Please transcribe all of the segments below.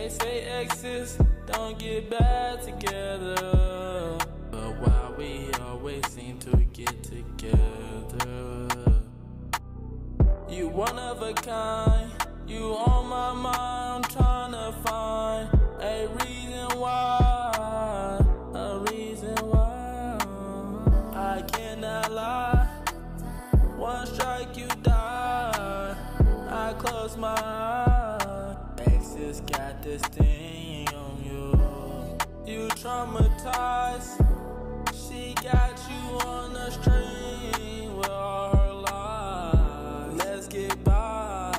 They say exes don't get back together, but why we always seem to get together? You one of a kind, you on my mind, I'm trying to find a reason why, a reason why. I cannot lie, one strike you die, I close my eyes. Exes got this thing on you, you traumatized. She got you on the string with all her lies. Let's get by.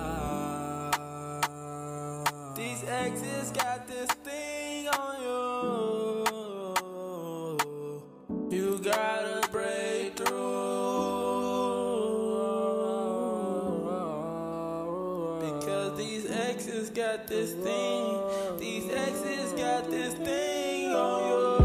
These exes got this thing on you, you gotta break through, because these exes got this thing, these exes got this thing on you.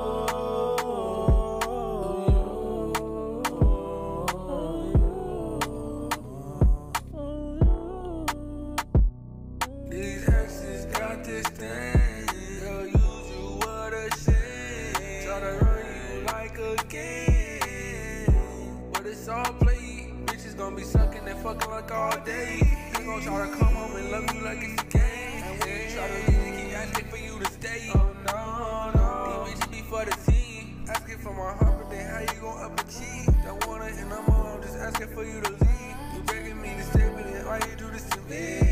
These exes got this thing, they'll use you what a shame, try to run you like a game, but it's all play. Bitches gon' be sucking and fucking like all day. They gon' try to come home and love you like it's a game, and when you try to leave, they keep asking for you to stay. Oh no, no, these bitches be for the team, asking for my heart, but then how you gon' up and cheat? Don't want it and I'm on, I'm just asking for you to leave. You begging me to stay, but then why you do this to me?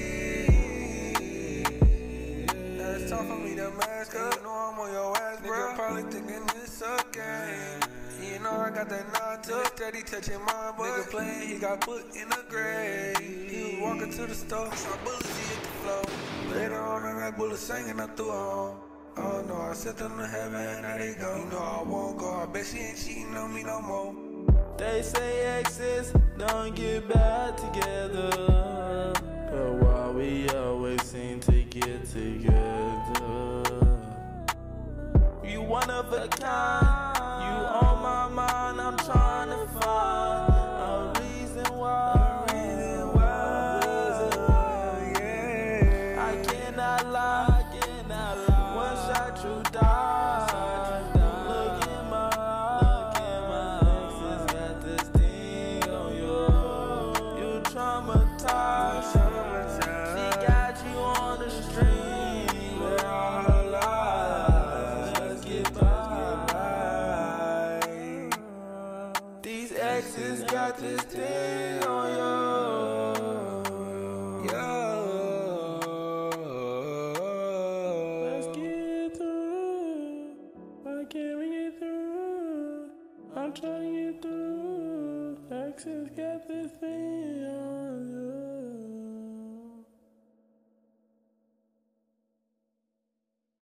It's time for me to mask up. You know I'm on your ass, bro. Nigga probably thinking it's a game. You know I got that nod to steady touching my butt. Nigga playing, he got put in the grave. He was walking to the store, saw bullets, he hit the floor. Later on, I got bullets singing up through home. Oh no, I sent them to heaven, and now they go. You know I won't go, I bet she ain't cheating on me no more. They say exes don't get back together, but why we always seem to get together? You one of a kind, you on my mind, I'm trying to find a reason why, yeah. I cannot lie, one shot you die. Look in my eyes, exes got this thing on you, you traumatized. She got you on the string with all her lies. Let's get by. These exes got this thing on you. Let's get through. Why can't we get through? I'm trying to get through. Exes got this thing on you.